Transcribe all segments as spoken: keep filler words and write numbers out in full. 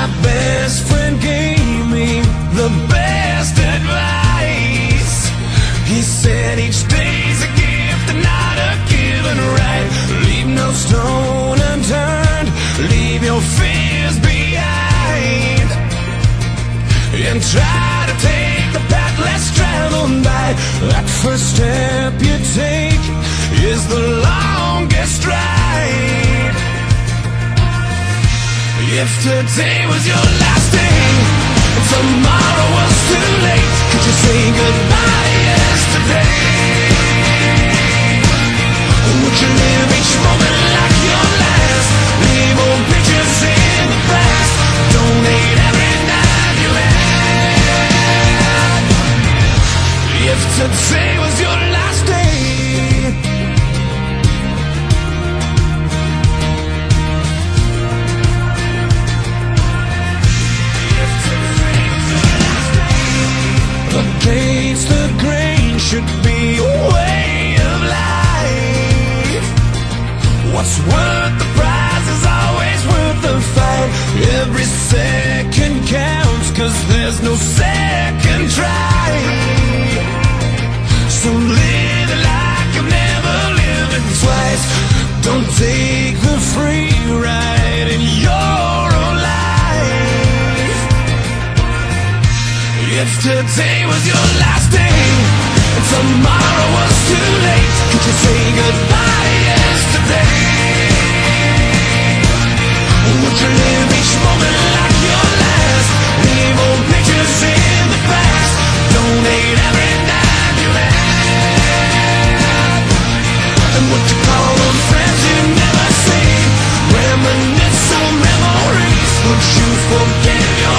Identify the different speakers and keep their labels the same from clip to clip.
Speaker 1: My best friend gave me the best advice. He said each day's a gift and not a given right. Leave no stone unturned, leave your fears behind, and try to take the path less traveled by. That first step you take is the longest ride. If today was your last day, if tomorrow was too late, could you say goodbye to yesterday? Would you live each moment like your last? Leave old pictures in the past, donate every night you had. If today was your last day, against the grain should be a way of life. What's worth the prize is always worth the fight. Every second counts, cause there's no second try. So live it like you've never lived it twice. Don't take the free ride in your own life. If today was your last day, and tomorrow was too late, could you say goodbye to yesterday? Would you live each moment like your last? Leave old pictures in the past, donate every dime you had. And would you call on friends you never see? Reminisce on memories. Would you forgive your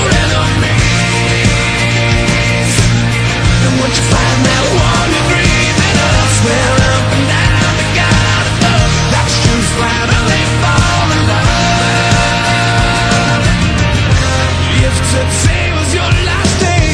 Speaker 1: enemies? And once you find that one you're dreaming of, swear up and down to God above, that's just finally fall in love. If today was your last day,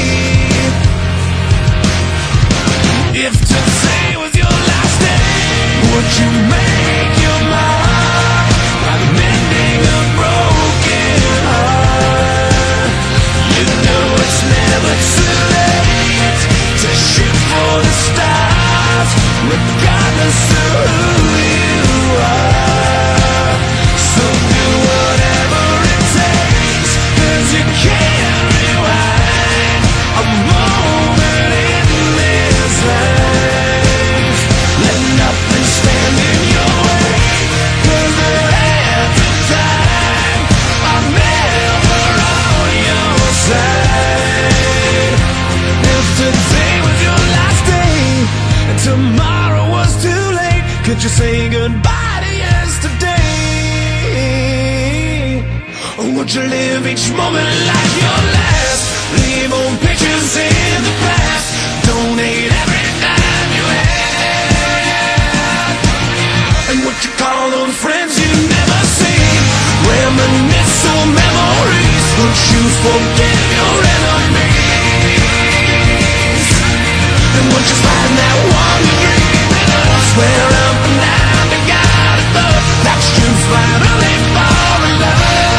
Speaker 1: if today was your last day, would you make your mark by mending a broken heart? You know it's never too late to shoot for the stars, regardless of who you are. So do whatever it takes, cause you can't rewind a moment in this life. Let nothing stand in your way, cause the hands of time are never on your side. If today was your last day, and tomorrow was too late, could you say goodbye to yesterday? Or would you live each moment like your last? Leave old pictures in the past, donate every dime you had. And would you call on friends you never see? Reminisce on memories. Would you forgive your enemies? And would you find that one you're dreaming of? Swear up and down to God above, that's you finally fall in love.